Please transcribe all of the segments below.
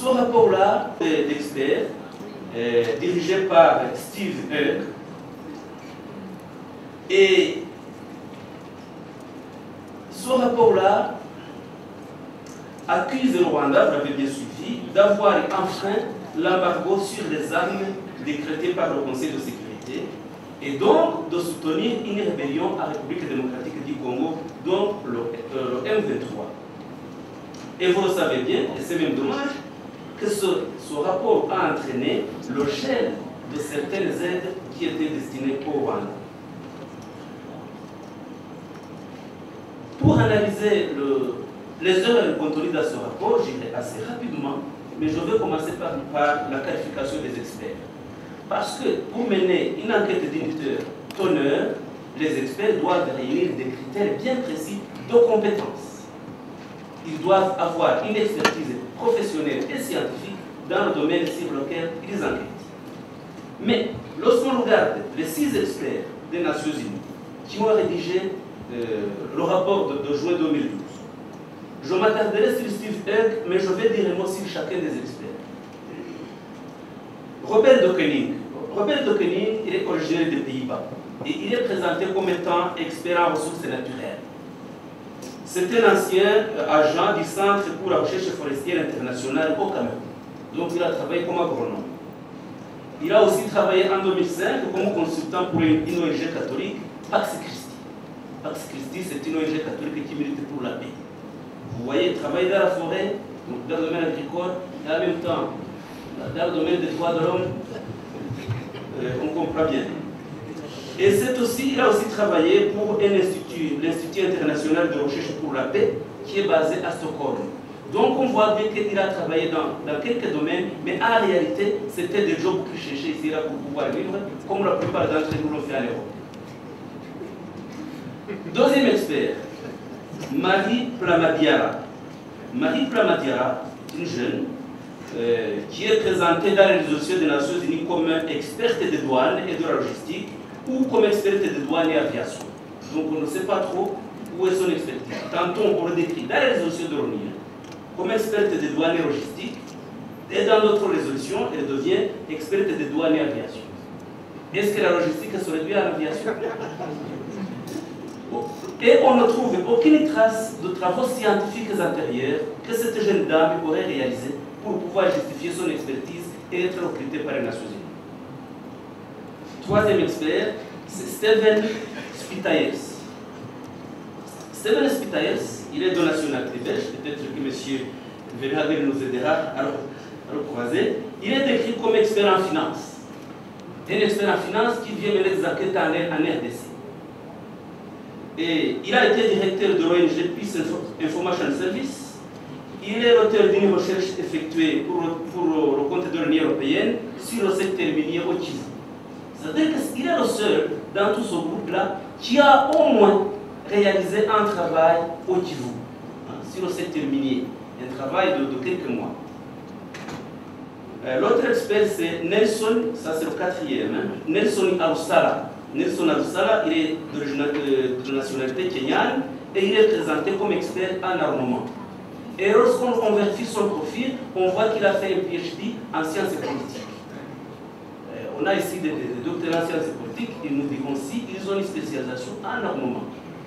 Ce rapport-là d'experts, dirigé par Steve Hugh, et ce rapport-là accuse le Rwanda, vous l'avez bien suivi, d'avoir enfreint l'embargo sur les armes décrété par le Conseil de sécurité et donc de soutenir une rébellion en République démocratique du Congo, donc le M23. Et vous le savez bien, et c'est même dommage, que ce rapport a entraîné le gel de certaines aides qui étaient destinées au Rwanda. Pour analyser les erreurs et le contenu de ce rapport, j'irai assez rapidement, mais je vais commencer par la qualification des experts. Parce que pour mener une enquête d'honneur, les experts doivent réunir des critères bien précis de compétences. Ils doivent avoir une expertise professionnelle et scientifique dans le domaine sur lequel ils enquêtent. Mais lorsqu'on regarde les 6 experts des Nations Unies qui ont rédigé le rapport de juin 2012, je m'attarderai sur Steve Hugh, mais je vais dire un mot sur chacun des experts. Robert de Koenig. Robert de Koenig, il est originaire des Pays-Bas et il est présenté comme étant expert en ressources naturelles. C'est un ancien agent du Centre pour la recherche forestière internationale au Cameroun. Donc il a travaillé comme agronome. Il a aussi travaillé en 2005 comme consultant pour une ONG catholique, Pax Christi. Pax Christi, c'est une ONG catholique qui milite pour la paix. Vous voyez, il travaille dans la forêt, dans le domaine agricole, et en même temps, dans le domaine des droits de l'homme, on comprend bien. Et il a aussi travaillé pour un institut, l'Institut international de recherche pour la paix, qui est basé à Stockholm. Donc on voit bien qu'il a travaillé dans quelques domaines, mais en réalité, c'était des jobs qu'il cherchait ici là pour pouvoir vivre, comme la plupart d'entre nous l'ont fait en Europe. Deuxième expert, Marie Plamadiara. Marie Plamadiara, une jeune, qui est présentée dans les résolutions des Nations Unies comme experte des douanes et de la logistique, ou comme experte des douanes et aviation. Donc on ne sait pas trop où est son expertise. Tantôt on le décrit dans les résolutions de l'ONU comme experte des douanes et logistique, et dans d'autres résolutions, elle devient experte des douanes et aviation. Est-ce que la logistique se réduit à l'aviation? Et on ne trouve aucune trace de travaux scientifiques antérieurs que cette jeune dame aurait réalisé pour pouvoir justifier son expertise et être recrutée par les Nations Unies. Troisième expert, c'est Steven Spitayers. Steven Spitayers, il est de nationalité belge, peut-être que M. Verhagen nous aidera à le croiser. Il est décrit comme expert en finance. Un expert en finance qui vient mener des enquêtes en RDC. Et il a été directeur de l'ONG Peace Information Service. Il est l'auteur d'une recherche effectuée pour le compte de l'Union européenne sur le secteur minier au Kivu. C'est-à-dire qu'il est le seul dans tout ce groupe-là qui a au moins réalisé un travail au Kivu, sur le secteur minier, un travail de quelques mois. L'autre expert, c'est Nelson, ça c'est le quatrième, Nelson Arusala. Nelson Arusala, il est de nationalité kenyane et il est présenté comme expert en armement. Et lorsqu'on vérifie son profil, on voit qu'il a fait un PhD en sciences politiques. On a ici des doctorats en sciences politiques, et nous dirons si ils ont une spécialisation en armement.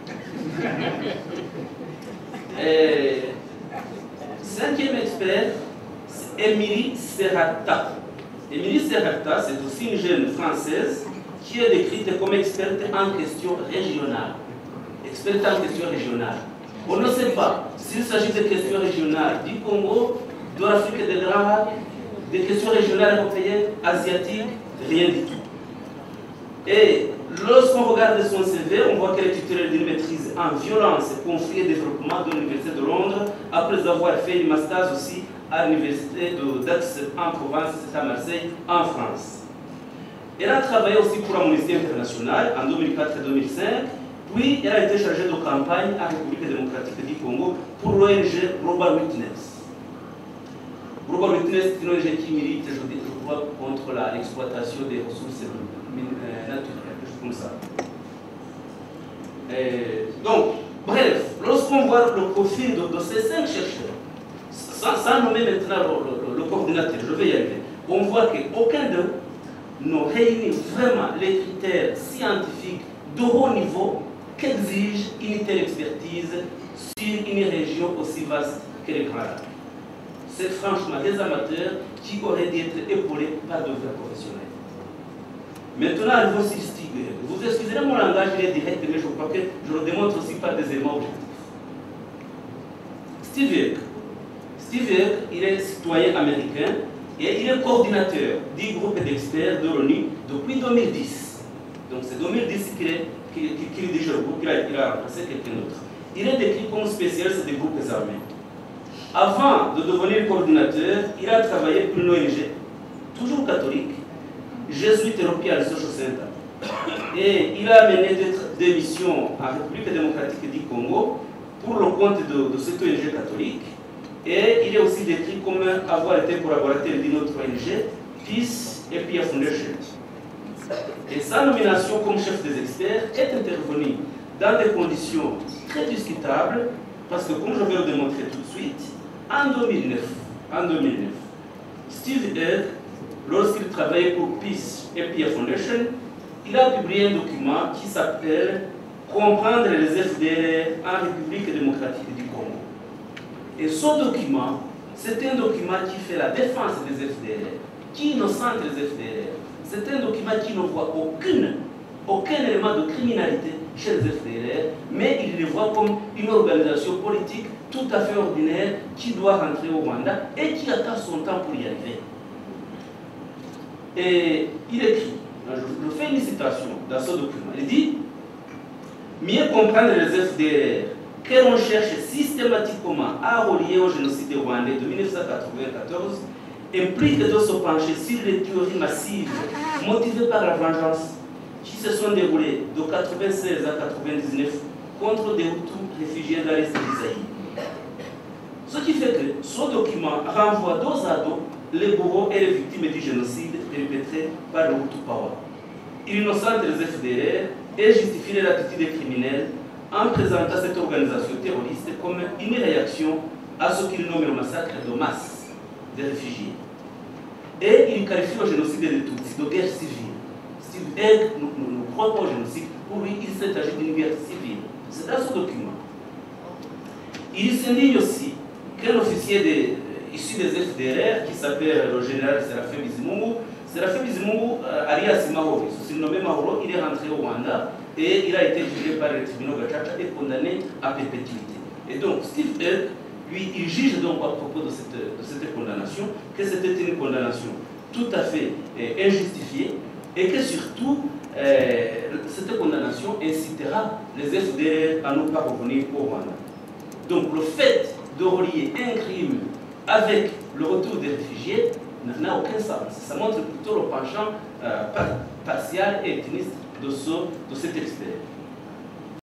Cinquième expert, c'est Émilie Serrata. Émilie Serrata, c'est aussi une jeune française qui est décrite comme experte en questions régionales. Experte en questions régionales. On ne sait pas s'il s'agit de questions régionales du Congo, de l'Afrique de l'Arabe, des questions régionales européennes, asiatiques, rien du tout. Et lorsqu'on regarde son CV, on voit qu'elle est titulaire d'une maîtrise en violence, conflit et développement de l'Université de Londres, après avoir fait une master aussi à l'Université d'Aix en Provence, c'est à Marseille, en France. Elle a travaillé aussi pour Amnesty International en 2004 et 2005, puis elle a été chargée de campagne en République démocratique du Congo pour l'ONG Global Witness. Global Witness est une ONG qui milite, je crois, contre l'exploitation des ressources naturelles, quelque chose comme ça. Donc, bref, lorsqu'on voit le profil de ces 5 chercheurs, sans nommer maintenant le coordinateurs, je vais y arriver, on voit qu'aucun d'eux ne réunit vraiment les critères scientifiques de haut niveau qu'exige une telle expertise sur une région aussi vaste que les Grands Lacs. C'est franchement des amateurs qui auraient dû être épaulés par de vrais professionnels. Maintenant, arrivons sur Steve Eck. Vous excuserez mon langage, il est direct, mais je crois que je le démontre aussi par des éléments objectifs. Steve Eck, il est citoyen américain et il est coordinateur du groupe d'experts de l'ONU depuis 2010. Donc c'est 2010 qu'il dirige le groupe, il a remplacé quelqu'un d'autre. Il est décrit comme spécialiste des groupes armés. Avant de devenir coordinateur, il a travaillé pour une ONG, toujours catholique, Jésuite European Social Center. Et il a mené des missions en République démocratique du Congo pour le compte de cette ONG catholique. Et il est aussi décrit comme avoir été collaborateur d'une autre ONG, Peace et Peer Foundation. Et sa nomination comme chef des experts est intervenue dans des conditions très discutables, parce que comme je vais le démontrer tout de suite, en 2009, Steve Eck, lorsqu'il travaillait pour Peace et Peer Foundation, il a publié un document qui s'appelle « Comprendre les FDLR en République démocratique du Congo ». Et ce document, c'est un document qui fait la défense des FDLR, qui innocente les FDLR. C'est un document qui ne voit aucun élément de criminalité chez les FDLR, mais il les voit comme une organisation politique tout à fait ordinaire qui doit rentrer au Rwanda et qui attend son temps pour y arriver. Et il écrit, je fais une citation dans ce document, il dit « Mieux comprendre les FDLR que l'on cherche systématiquement à relier au génocide rwandais de 1994 implique de se pencher sur les théories massives motivées par la vengeance qui se sont déroulées de 1996 à 1999 contre des Hutus réfugiés dans l'Est d'Isaïe. Ce qui fait que ce document renvoie dos à dos les bourreaux et les victimes du génocide perpétré par le Hutu Power. Il innocente les FDLR et justifie l'attitude des criminels en présentant cette organisation terroriste comme une réaction à ce qu'il nomme le massacre de masse des réfugiés. Et il qualifie le génocide des Tutsis de guerre civile. Steve Eck ne croit pas au génocide, pour lui il s'agit d'une guerre civile. C'est dans ce document. Il s'indigne aussi qu'un officier issu des FDLR qui s'appelle le général Séraphin Bizimungu, alias Mahoro, il se nommé Mahoro, il est rentré au Rwanda et il a été jugé par les tribunaux Gacaca et condamné à perpétuité. Et donc Steve Eck, lui, il juge donc à propos de cette condamnation que c'était une condamnation tout à fait injustifiée et que surtout cette condamnation incitera les FDLR à ne pas revenir au Rwanda. Donc le fait de relier un crime avec le retour des réfugiés n'a aucun sens. Ça montre plutôt le penchant partial et ethniste de cet expert.